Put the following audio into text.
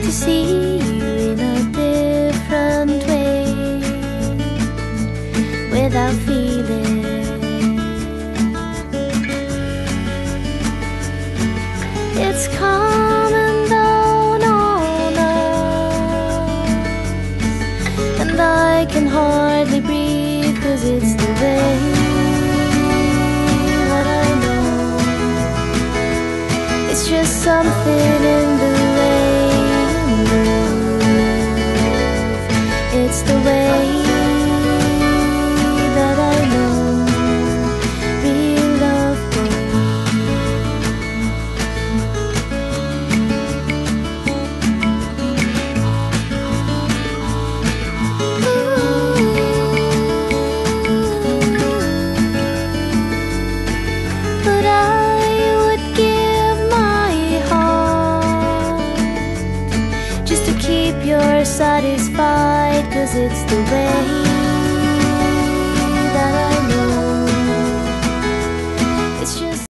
to see you in a different way, without feeling. It's coming down on us, and I can hardly breathe, 'cause it's the way that I know. It's just something in the way you move. It's the way that I know real love goes. But I would give my heart just to keep you satisfied, 'cause it's the way